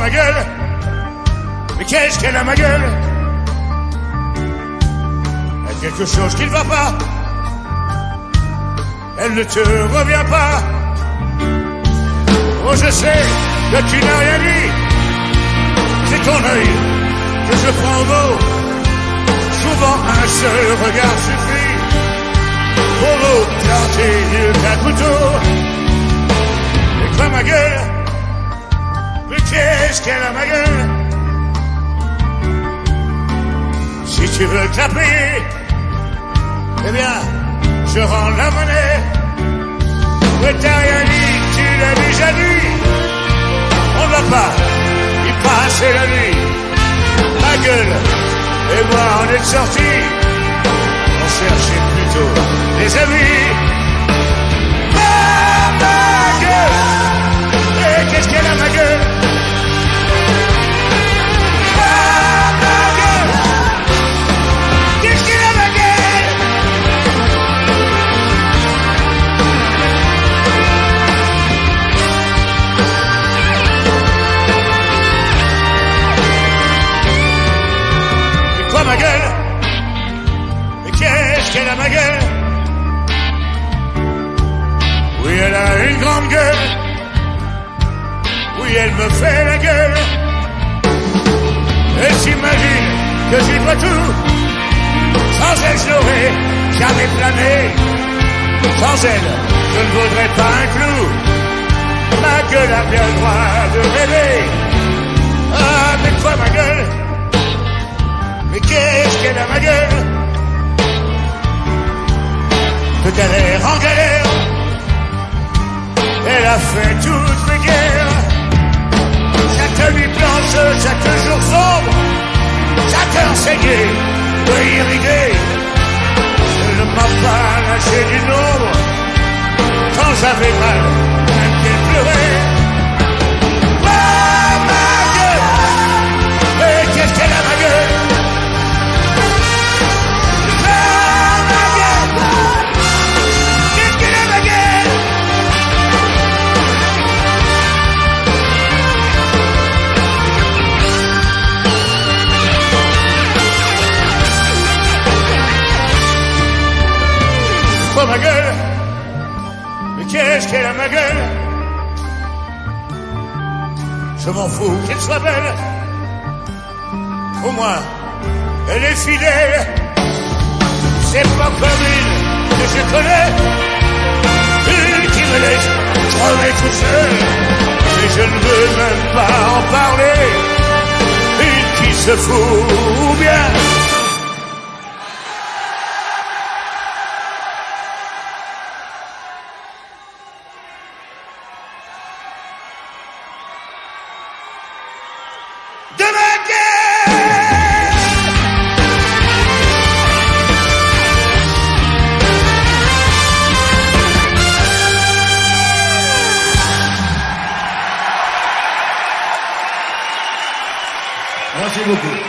ma gueule. Mais qu'est-ce qu'elle a ma gueule? Il y a quelque chose qui ne va pas. Elle ne te revient pas. Oh, je sais que tu n'as rien dit. C'est ton œil que je prends au mot. Souvent un seul regard suffit pour nous planter d'un couteau. Et quoi ma gueule? Mais qu'est-ce qu'elle a ma gueule? Si tu veux te la payer, eh bien, je rends la monnaie. Mais t'as rien dit, tu l'as déjà dit. On ne va pas y passer la nuit. Ma gueule et moi on est sortis. On cherchait plutôt des amis. Ma gueule. Et qu'est-ce qu'elle a ma gueule? Ma gueule, mais qu'est-ce qu'elle a ma gueule? Oui, elle a une grande gueule. Oui, elle me fait la gueule. Elle s'imagine que j'y vois tout. Sans elle, je n'aurais jamais plané. Sans elle, je ne vaudrais pas un clou. Ma gueule a bien le droit de rêver. Ah, mais quoi ma gueule? Mais qu'est-ce qu'elle a ma gueule? De galère en galère, elle a fait toutes mes guerres. Chaque nuit blanche, chaque jour sombre, chaque heure saignée, de irriguer. Elle ne m'a pas lâché du nombre, quand j'avais mal, même qu'elle pleurait. Ah, ma gueule! Mais qu'est-ce qu'elle a ma gueule? Oh ma gueule, mais qu'est-ce qu'elle a ma gueule? Je m'en fous qu'elle soit belle. Au moins, elle est fidèle. C'est pas comme une que je connais, une qui me laisse crever tout seul. Mais je ne veux même pas en parler. Une qui se fout bien. Merci beaucoup.